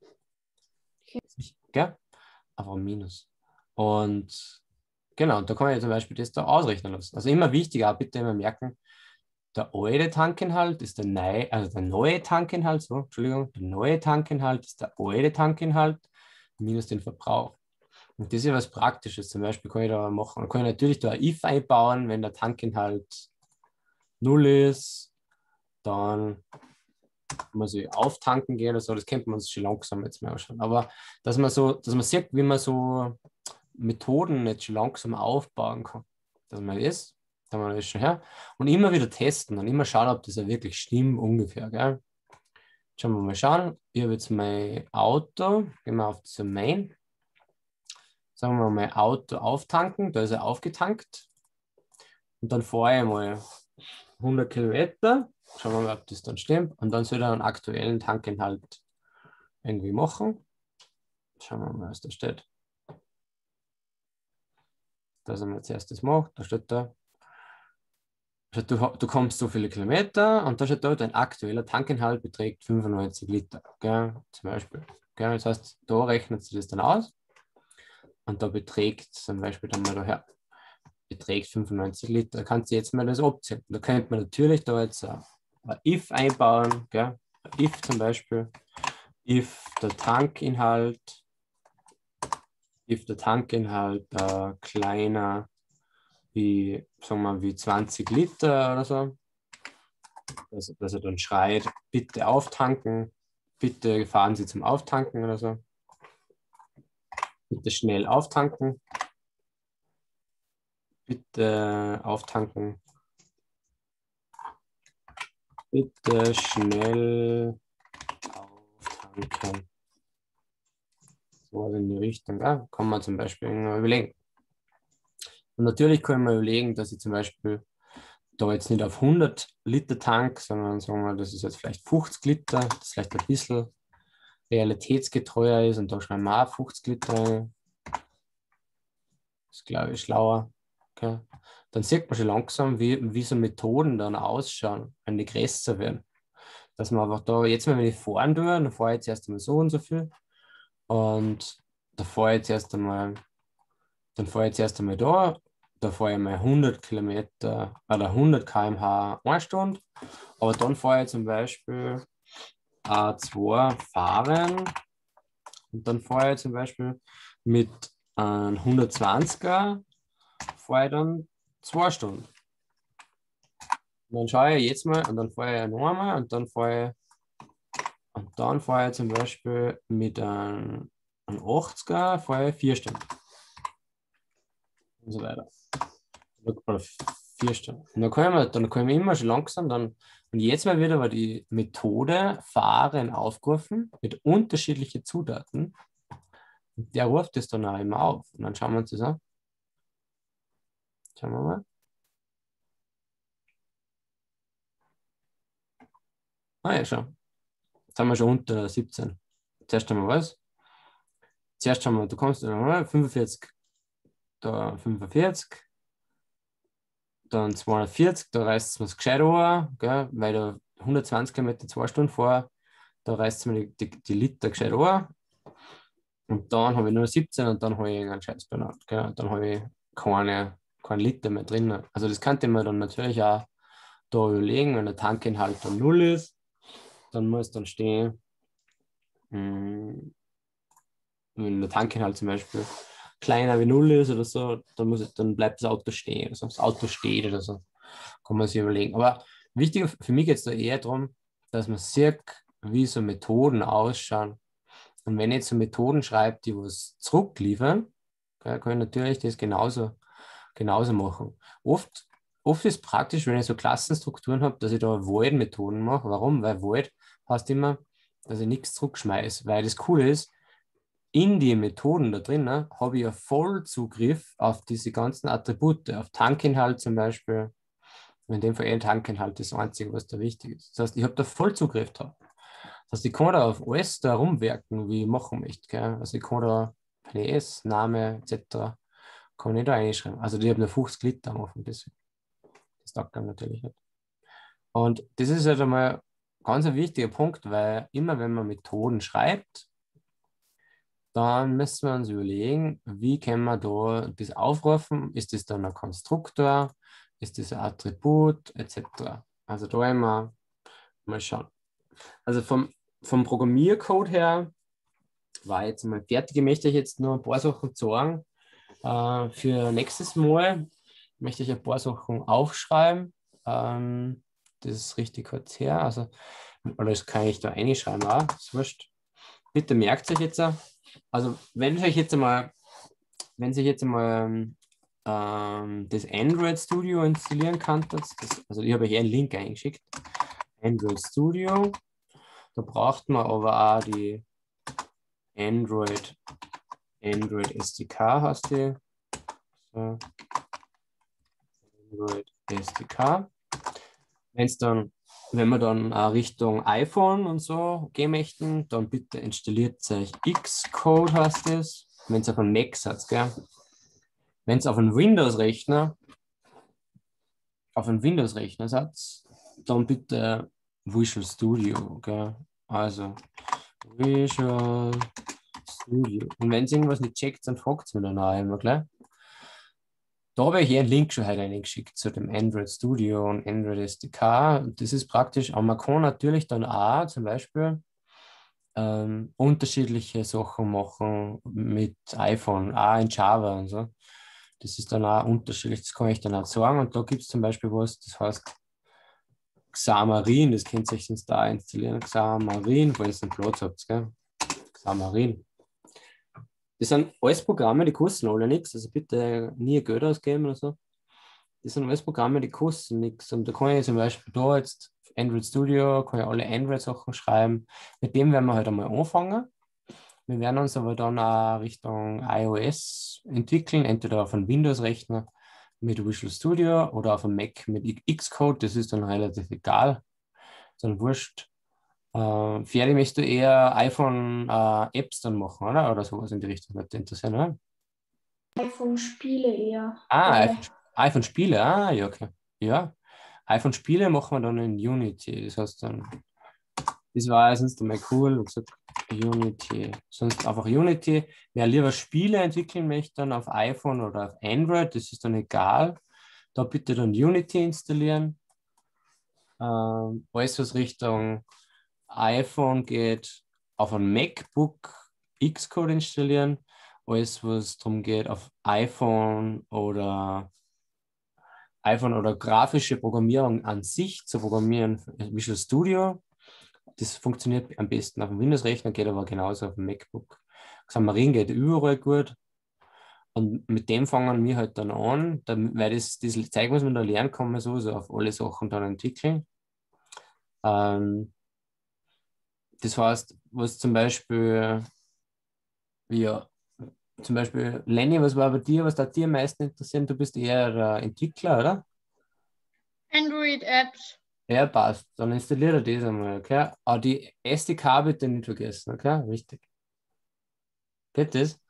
Gell? Einfach ein Minus. Und genau, da kann ich zum Beispiel das da ausrechnen lassen. Also immer wichtiger, bitte immer merken, der alte Tankinhalt ist der neue, also der neue Tankinhalt, so, Entschuldigung, der neue Tankinhalt ist der alte Tankinhalt minus den Verbrauch. Und das ist ja was Praktisches. Zum Beispiel kann ich da machen, kann ich natürlich da ein if einbauen, wenn der Tankinhalt null ist, dann muss ich auftanken gehen oder so, das kennt man sich schon langsam jetzt mal anschauen. Aber dass man so, dass man sieht, wie man so Methoden jetzt schon langsam aufbauen kann. Dass man das, da haben wir das schon her. Und immer wieder testen und immer schauen, ob das ja wirklich stimmt, ungefähr. Gell? Schauen wir mal schauen. Ich habe jetzt mein Auto, gehen wir auf diese Main. Sagen wir mal, mein Auto auftanken, da ist er aufgetankt. Und dann fahre ich mal hundert Kilometer. Schauen wir mal, ob das dann stimmt. Und dann soll er einen aktuellen Tankinhalt irgendwie machen. Schauen wir mal, was da steht. Das haben wir als erstes gemacht. Da steht da, du, du kommst so viele Kilometer und da steht da, dein aktueller Tankinhalt beträgt fünfundneunzig Liter. Gell? Zum Beispiel. Gell? Das heißt, da rechnet sich das dann aus. Und da beträgt zum Beispiel dann mal daher, beträgt fünfundneunzig Liter. Da kannst du jetzt mal das abziehen. Da könnte man natürlich da jetzt ein, ein if einbauen. Gell? Ein if zum Beispiel. If der Tankinhalt, if der Tankinhalt äh, kleiner wie, sagen wir, wie zwanzig Liter oder so. Also, dass er dann schreit, bitte auftanken, bitte fahren Sie zum Auftanken oder so. Bitte schnell auftanken. Bitte auftanken. Bitte schnell auftanken. So in die Richtung. Ja, kann man zum Beispiel überlegen. Und natürlich kann ich mir überlegen, dass ich zum Beispiel da jetzt nicht auf hundert Liter Tank, sondern sagen wir, das ist jetzt vielleicht fünfzig Liter, das vielleicht ein bisschen realitätsgetreuer ist und da schreiben wir auch fünfzig Liter rein. Das ist, glaube ich, schlauer. Okay. Dann sieht man schon langsam, wie, wie so Methoden dann ausschauen, wenn die größer werden. Dass man einfach da, jetzt mal, wenn ich fahren tue, dann fahre ich jetzt erst einmal so und so viel. Und da fahre ich jetzt erst einmal, dann fahre ich jetzt erst einmal da, da fahre ich mal hundert Kilometer oder hundert Kilometer pro Stunde eine Stunde. Aber dann fahre ich zum Beispiel A zwei fahren und dann fahre ich zum Beispiel mit einem hundertzwanziger fahre ich dann zwei Stunden. Und dann schaue ich jetzt mal und dann fahre ich noch einmal und dann fahre ich und dann fahre ich zum Beispiel mit einem, einem achtziger fahre ich vier Stunden. Und so weiter. Oder vier Stunden. Und dann kann ich, dann kann ich immer schon langsam dann, und jetzt mal wieder war die Methode Fahren aufgerufen mit unterschiedlichen Zutaten. Und der ruft das dann auch immer auf. Und dann schauen wir uns das an. Schauen wir mal. Ah ja, schau. Jetzt haben wir schon unter siebzehn. Zuerst haben wir was? Zuerst haben wir, du kommst da fünfundvierzig, da fünfundvierzig, dann zweihundertvierzig, da reißt es mir das gescheit an, gell, weil da hundertzwanzig Kilometer zwei Stunden fahre, da reißt es mir die, die, die Liter gescheit an. Und dann habe ich nur siebzehn und dann habe ich einen Scheiß benannt. Gell? Dann habe ich keine, keinen Liter mehr drin. Also das könnte man dann natürlich auch da überlegen, wenn der Tankinhalt dann null ist, dann muss dann stehen, mh, wenn der Tankinhalt zum Beispiel kleiner wie null ist oder so, dann, muss ich, dann bleibt das Auto stehen. Also das Auto steht oder so, kann man sich überlegen. Aber wichtig für mich geht es da eher darum, dass man sieht, wie so Methoden ausschauen. Und wenn ich jetzt so Methoden schreibe, die was zurückliefern, kann ich natürlich das genauso, genauso machen. Oft, oft ist es praktisch, wenn ich so Klassenstrukturen habe, dass ich da Void-Methoden mache. Warum? Weil Void heißt immer, dass ich nichts zurückschmeiße. Weil das Coole ist, in die Methoden da drin habe ich ja voll Zugriff auf diese ganzen Attribute, auf Tankinhalt zum Beispiel. In dem Fall eh Tankinhalt ist das Einzige, was da wichtig ist. Das heißt, ich habe da voll Zugriff drauf. Das heißt, ich kann da auf alles da rumwerken, wie ich machen möchte. Gell? Also ich kann da P D S, Name et cetera kann ich da reinschreiben. Also ich habe nur fünfzig Liter am Ofen, deswegen. Das taugt dann natürlich nicht. Und das ist halt einmal ganz ein wichtiger Punkt, weil immer wenn man Methoden schreibt, dann müssen wir uns überlegen, wie können wir da das aufrufen? Ist das dann ein Konstruktor? Ist das ein Attribut et cetera? Also da immer mal schauen. Also vom, vom Programmiercode her war jetzt mal fertig. Ich möchte euch jetzt nur ein paar Sachen sagen. Äh, für nächstes Mal möchte ich ein paar Sachen aufschreiben. Ähm, das ist richtig kurz her. Also, oder das kann ich da reinschreiben auch. Das ist wurscht. Bitte merkt euch jetzt, also wenn ich euch jetzt einmal, wenn sich jetzt einmal ähm, das Android Studio installieren kann, das, also ich habe euch einen Link eingeschickt. Android Studio. Da braucht man aber auch die Android, Android S D K heißt die. So. Android S D K. Wenn's dann, wenn wir dann auch Richtung iPhone und so gehen möchten, dann bitte installiert euch Xcode heißt es, wenn es auf einem Mac seid, gell? Wenn es auf einem Windows-Rechner auf einem Windows-Rechner seid, dann bitte Visual Studio, gell? Also Visual Studio. Und wenn es irgendwas nicht checkt, dann fragt es mir dann auch immer gleich. Da habe ich hier einen Link schon heute eingeschickt zu dem Android Studio und Android S D K. Das ist praktisch, aber man kann natürlich dann auch zum Beispiel ähm, unterschiedliche Sachen machen mit iPhone, auch in Java und so. Das ist dann auch unterschiedlich, das kann ich dann auch sagen. Und da gibt es zum Beispiel was, das heißt Xamarin, das könnt ihr euch sonst da installieren. Xamarin, wenn ihr einen Platz habt, gell? Xamarin. Das sind alles Programme, die kosten alle nichts, also bitte nie Geld ausgeben oder so. Das sind alles Programme, die kosten nichts. Und da kann ich zum Beispiel da jetzt Android Studio, kann ich alle Android-Sachen schreiben. Mit dem werden wir halt einmal anfangen. Wir werden uns aber dann auch Richtung iOS entwickeln, entweder auf einem Windows-Rechner mit Visual Studio oder auf einem Mac mit Xcode, das ist dann relativ egal, dann wurscht. Äh, fertig möchtest du eher iPhone-Apps dann machen, oder? Oder sowas in die Richtung, würde dich interessieren, oder? iPhone-Spiele eher. Ah, Weil iPhone, iPhone-Spiele, ah, ja, okay. Ja, iPhone-Spiele machen wir dann in Unity, das heißt dann, das war sonst einmal cool, wie gesagt, Unity, sonst einfach Unity. Wer lieber Spiele entwickeln möchte, dann auf iPhone oder auf Android, das ist dann egal. Da bitte dann Unity installieren. Ähm, alles, was Richtung iPhone geht, auf ein MacBook Xcode installieren. Alles, was darum geht, auf iPhone oder iPhone oder grafische Programmierung an sich zu programmieren, Visual Studio. Das funktioniert am besten auf dem Windows-Rechner, geht aber genauso auf dem MacBook. Xamarin geht überall gut. Und mit dem fangen wir halt dann an, dann, weil das, das zeigen, was man da lernen kann, man sowieso auf alle Sachen dann entwickeln. Ähm, das heißt, was zum Beispiel, ja, zum Beispiel, Lenny, was war bei dir, was da dir am meisten interessiert? Du bist eher äh, Entwickler, oder? Android-Apps. Ja, passt. Dann installiert er das einmal, okay? Aber die S D K bitte nicht vergessen, okay? Wichtig. Geht das?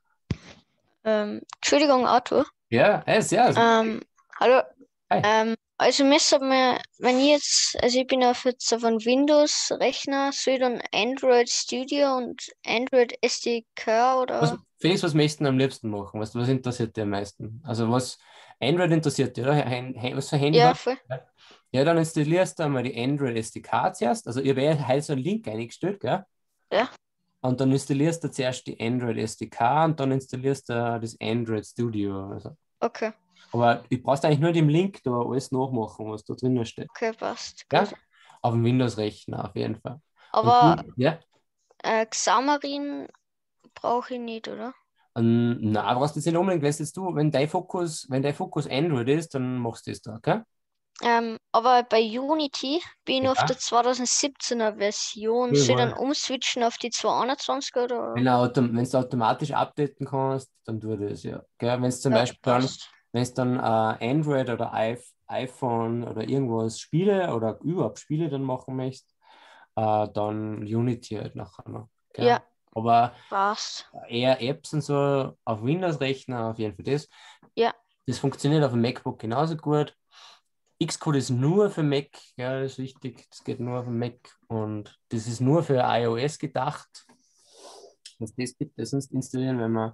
Ähm, Entschuldigung, Arthur. Ja, äh, sehr. Ähm, hallo. Hi. Ähm, also müsste man, wenn ich jetzt, also ich bin auf jetzt auf einem Windows-Rechner, soll ich dann Android Studio und Android S D K Was, oder? Felix, was möchtest du am liebsten machen? Was, was interessiert dich am meisten? Also was Android interessiert dich, oder? Hein- Hein- Was für ein Handy Ja, hast voll. du? Ja, dann installierst du einmal die Android S D K zuerst. Also ich habe ja heute so einen Link eingestellt, gell? Ja. Und dann installierst du zuerst die Android S D K und dann installierst du das Android Studio. Also. Okay, Aber du brauchst eigentlich nur den Link da alles nachmachen, was da drinnen steht. okay, passt. Ja? Gut. Auf dem Windows-Rechner auf jeden Fall. Und Aber du, ja? äh, Xamarin brauche ich nicht, oder? Ähm, na, brauchst du jetzt nicht unbedingt, weißt jetzt du, wenn dein Fokus, wenn dein Fokus Android ist, dann machst du das da, okay? Ähm, aber bei Unity bin ich nur auf Ja. der zweitausendsiebzehner Version. Cool, Soll ich dann mal. umswitchen auf die zweihunderteinundzwanziger oder? Wenn du autom wenn's du automatisch updaten kannst, dann tu das, ja. Wenn es zum Ja, Beispiel dann, passt. wenn es dann äh, Android oder I iPhone oder irgendwas Spiele oder überhaupt Spiele dann machen möchtest, äh, dann Unity halt nachher noch. Gell? Ja, Aber passt. eher Apps und so auf Windows-Rechner, auf jeden Fall das. Ja. Das funktioniert auf dem MacBook genauso gut. Xcode ist nur für Mac, ja, das ist wichtig. Das geht nur auf dem Mac und das ist nur für iOS gedacht. Das, das bitte sonst installieren, wenn man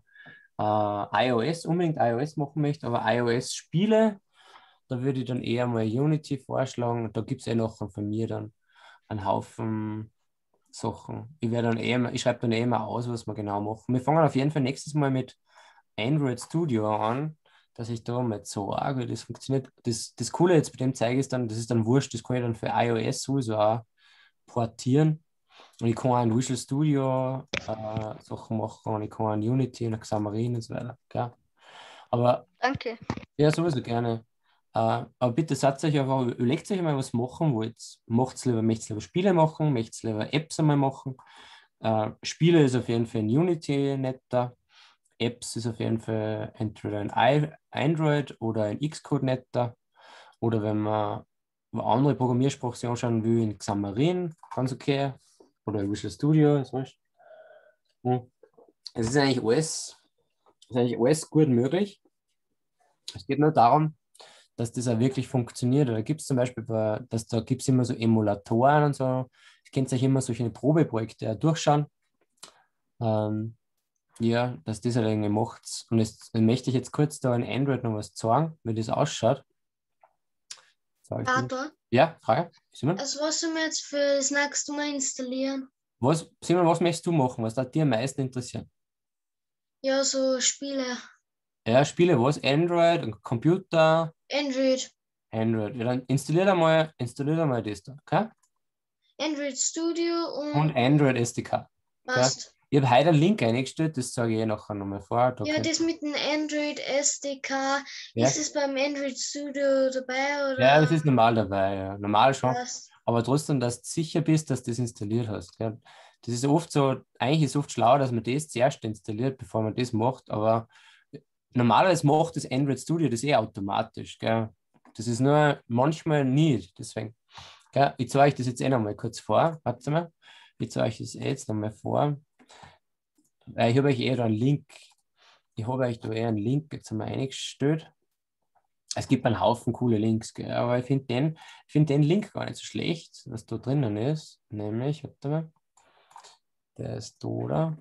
äh, iOS, unbedingt iOS machen möchte, aber iOS-Spiele, da würde ich dann eher mal Unity vorschlagen. Da gibt es eh noch von mir dann einen Haufen Sachen. Ich werde dann eh mal, ich schreibe dann eh mal aus, was wir genau machen. Wir fangen auf jeden Fall nächstes Mal mit Android Studio an, dass ich da mal sage, wie das funktioniert. Das, das Coole jetzt bei dem zeige ist dann, das ist dann wurscht, das kann ich dann für iOS sowieso auch portieren. Und ich kann auch in Visual Studio äh, Sachen machen und ich kann auch in Unity und Xamarin und so weiter. Gell? Aber Danke. ja, sowieso gerne. Äh, aber bitte sagt euch einfach, überlegt euch mal, was machen wollt. Macht's lieber, möchtet lieber Spiele machen, möchtet lieber Apps einmal machen. Äh, Spiele ist auf jeden Fall in Unity netter. Apps ist auf jeden Fall entweder in I Android oder in Xcode netter. Oder wenn man eine andere Programmiersprache sich anschauen will, in Xamarin, ganz okay. Oder in Visual Studio, ist wurscht. Hm. Es ist eigentlich alles, ist eigentlich alles gut möglich. Es geht nur darum, dass das auch wirklich funktioniert. Da gibt es zum Beispiel, bei, dass da gibt es immer so Emulatoren und so. Ich kenne euch immer solche Probeprojekte durchschauen. Ähm, ja, dass das halt irgendwie macht. Und jetzt dann möchte ich jetzt kurz da in Android noch was zeigen, wie das ausschaut. Sag ich dir. Arthur, Ja, Frage? Simon? also was sollen wir jetzt für das nächste Mal installieren? Was, Simon, was möchtest du machen? Was hat dir am meisten interessiert? Ja, so Spiele. Ja, Spiele was? Android, und Computer, Android. Android. Ja, dann installiert einmal, installiert einmal das da, okay? Android Studio und, Und Android S D K. Okay? passt. Ich habe heute einen Link eingestellt, das sage ich eh nachher nochmal vor. Da Ja, könnt- das mit dem Android S D K, Ja. ist es beim Android Studio dabei oder? Ja, das ist normal dabei, ja. Normal schon. passt. Aber trotzdem, dass du sicher bist, dass du das installiert hast. Gell? Das ist oft so, eigentlich ist es oft schlau, dass man das zuerst installiert, bevor man das macht, aber normalerweise macht das Android Studio das eh automatisch. Gell? Das ist nur manchmal nicht. Deswegen, gell? Ich zeige euch das jetzt eh nochmal kurz vor. Warte mal. Ich zeige euch das jetzt nochmal vor. Weil ich habe euch eher einen Link, ich habe euch da eher einen Link jetzt einmal eingestellt. Es gibt einen Haufen coole Links, gell? Aber ich finde den, find den Link gar nicht so schlecht, was da drinnen ist. Nämlich, warte mal, der ist da.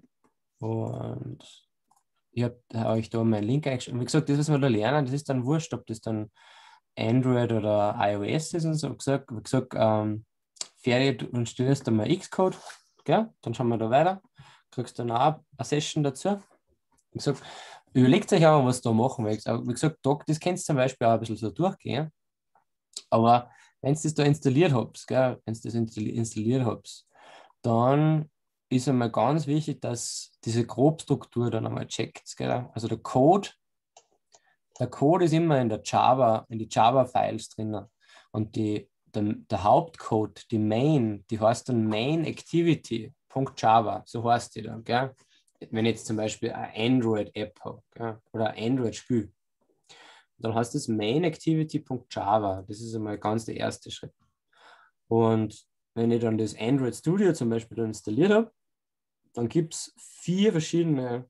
Und ich habe euch da meinen Link eingestellt. Und wie gesagt, das, was wir da lernen, das ist dann wurscht, ob das dann Android oder iOS ist und so. Wie gesagt, wie gesagt ähm, fertig und stellst da mal Xcode, gell? Dann schauen wir da weiter. Kriegst dann auch eine Session dazu. Wie gesagt, überlegt euch auch, was da machen willst. Aber wie gesagt, Doc, das kannst du zum Beispiel auch ein bisschen so durchgehen. Aber wenn du das da installiert habt, gell, wenn du das installiert habt, dann ist einmal ganz wichtig, dass diese Grobstruktur dann einmal checkt. Gell? Also der Code, der Code ist immer in der Java, in die Java-Files drin. Und die, der, der Hauptcode, die Main, die heißt dann Main Activity.java, so heißt die dann. Gell? Wenn ich jetzt zum Beispiel eine Android-App habe, gell? Oder ein Android-Spiel, dann heißt das Main Activity.java. Das ist einmal ganz der erste Schritt. Und wenn ich dann das Android Studio zum Beispiel dann installiert habe, dann gibt es vier verschiedene,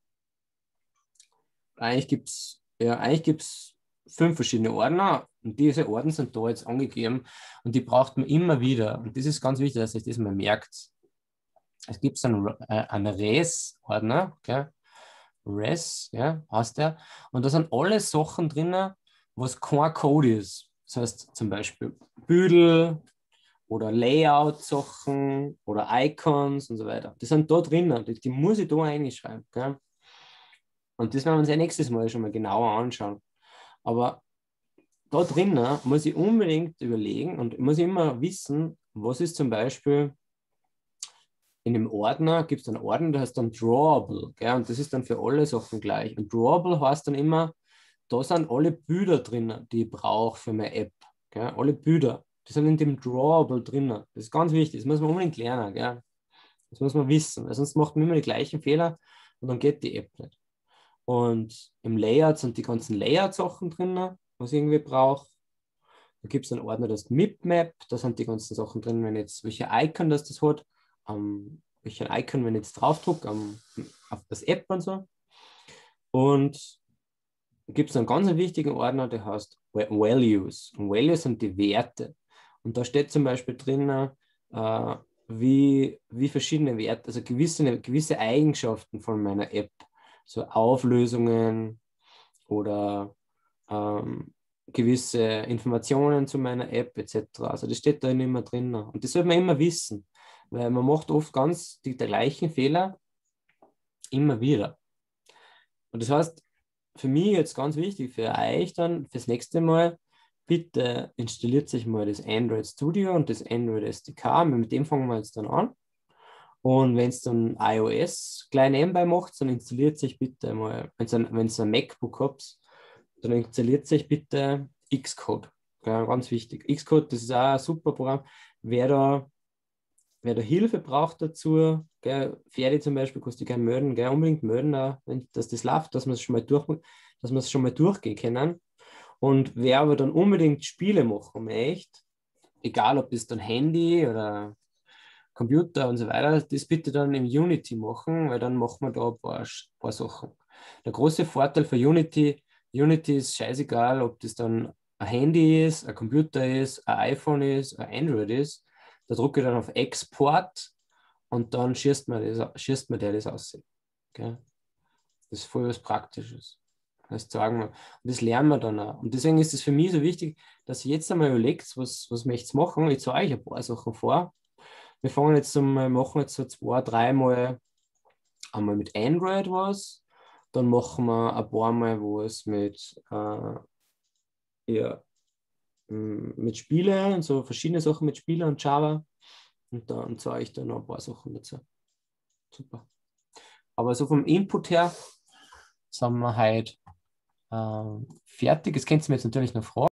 eigentlich gibt es ja, eigentlich gibt's fünf verschiedene Ordner und diese Ordner sind da jetzt angegeben und die braucht man immer wieder. Und das ist ganz wichtig, dass ihr das mal merkt. Es gibt so einen, äh, einen Res-Ordner, okay? Res, ja, heißt der. Und da sind alle Sachen drin, was kein Code ist. Das heißt zum Beispiel Büdel oder Layout-Sachen oder Icons und so weiter. Die sind da drinnen, die, die muss ich da einschreiben. Okay? Und das werden wir uns ja nächstes Mal schon mal genauer anschauen. Aber da drinnen muss ich unbedingt überlegen und muss immer wissen, was ist zum Beispiel in dem Ordner, gibt es einen Ordner, der heißt dann Drawable. Gell? Und das ist dann für alle Sachen gleich. Und Drawable heißt dann immer, da sind alle Bilder drin, die ich brauche für meine App. Gell? Alle Bilder, die sind in dem Drawable drin. Das ist ganz wichtig, das muss man unbedingt lernen. Gell? Das muss man wissen, weil sonst macht man immer die gleichen Fehler und dann geht die App nicht. Und im Layout sind die ganzen Layout-Sachen drin, was ich irgendwie brauche. Da gibt es einen Ordner, das Mipmap, da sind die ganzen Sachen drin, wenn jetzt welche Icon das das hat, um, welchen Icon, wenn ich jetzt draufdrucke, um, auf das App und so. Und da gibt es einen ganz wichtigen Ordner, der heißt Values. Und Values sind die Werte. Und da steht zum Beispiel drin, äh, wie, wie verschiedene Werte, also gewisse, gewisse Eigenschaften von meiner App, so Auflösungen oder ähm, gewisse Informationen zu meiner App et cetera. Also das steht da immer drin. Und das sollte man immer wissen, weil man macht oft ganz die, die gleichen Fehler immer wieder. Und das heißt, für mich jetzt ganz wichtig, für euch dann fürs nächste Mal, bitte installiert sich mal das Android Studio und das Android S D K. Mit dem fangen wir jetzt dann an. Und wenn es dann iOS gleich nebenbei macht, dann installiert sich bitte mal, wenn ihr ein, ein MacBook habt, dann installiert sich bitte Xcode. Ja, ganz wichtig. Xcode, das ist auch ein super Programm. Wer da, wer da Hilfe braucht dazu, gell, Ferdi zum Beispiel, kannst du gerne melden, gell, unbedingt melden, auch, wenn, dass das läuft, dass wir es schon mal durch, dass wir es schon mal durchgehen können. Und wer aber dann unbedingt Spiele machen möchte, egal ob das dann Handy oder Computer und so weiter, das bitte dann im Unity machen, weil dann machen wir da ein paar, paar Sachen. Der große Vorteil für Unity, Unity ist scheißegal, ob das dann ein Handy ist, ein Computer ist, ein iPhone ist, ein Android ist. Da drücke ich dann auf Export und dann schießt man, das, schießt man der das aus. Okay? Das ist voll was Praktisches. Das sagen wir. Und das lernen wir dann auch. Und deswegen ist es für mich so wichtig, dass ihr jetzt einmal überlegt, was, was möchtet ihr machen. Ich zeige euch ein paar Sachen vor. Wir fangen jetzt mal, machen jetzt so zwei, dreimal einmal mit Android was, dann machen wir ein paar Mal was mit, äh, ja, mit Spiele und so verschiedene Sachen mit Spiele und Java und dann zeige ich dann noch ein paar Sachen dazu. Super. Aber so vom Input her sind wir halt äh, fertig. Das könnt ihr mir jetzt natürlich noch fragen.